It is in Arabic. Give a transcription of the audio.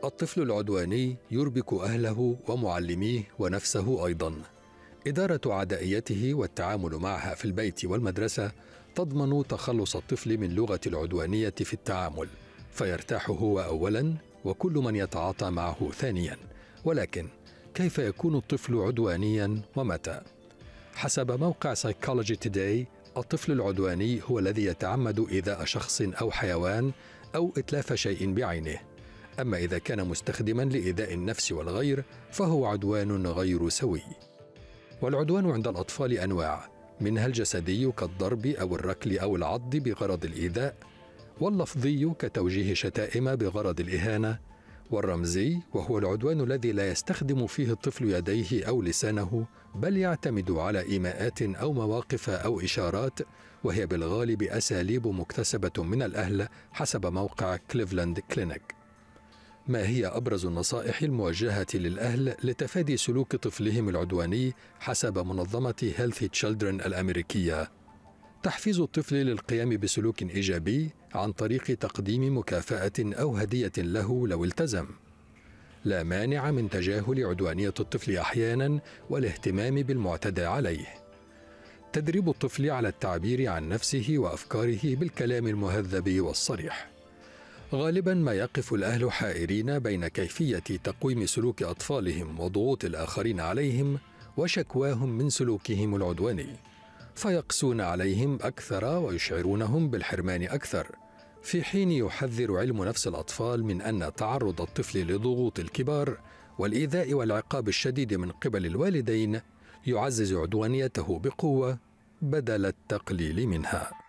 الطفل العدواني يربك أهله ومعلميه ونفسه أيضاً. إدارة عدائيته والتعامل معها في البيت والمدرسة تضمن تخلص الطفل من لغة العدوانية في التعامل، فيرتاح هو أولاً وكل من يتعاطى معه ثانياً. ولكن كيف يكون الطفل عدوانياً ومتى؟ حسب موقع Psychology Today، الطفل العدواني هو الذي يتعمد إيذاء شخص أو حيوان أو إتلاف شيء بعينه. أما إذا كان مستخدماً لإيذاء النفس والغير فهو عدوان غير سوي. والعدوان عند الأطفال أنواع، منها الجسدي كالضرب أو الركل أو العض بغرض الإيذاء، واللفظي كتوجيه شتائم بغرض الإهانة، والرمزي وهو العدوان الذي لا يستخدم فيه الطفل يديه أو لسانه، بل يعتمد على إيماءات أو مواقف أو إشارات، وهي بالغالب أساليب مكتسبة من الأهل حسب موقع كليفلاند كلينيك. ما هي أبرز النصائح الموجهة للأهل لتفادي سلوك طفلهم العدواني حسب منظمة Healthy Children الأمريكية؟ تحفيز الطفل للقيام بسلوك إيجابي عن طريق تقديم مكافأة أو هدية له لو التزم. لا مانع من تجاهل عدوانية الطفل أحيانا والاهتمام بالمعتدى عليه. تدريب الطفل على التعبير عن نفسه وأفكاره بالكلام المهذب والصريح. غالبا ما يقف الأهل حائرين بين كيفية تقويم سلوك أطفالهم وضغوط الآخرين عليهم وشكواهم من سلوكهم العدواني، فيقسون عليهم أكثر ويشعرونهم بالحرمان أكثر، في حين يحذر علم نفس الأطفال من أن تعرض الطفل لضغوط الكبار والإيذاء والعقاب الشديد من قبل الوالدين يعزز عدوانيته بقوة بدل التقليل منها.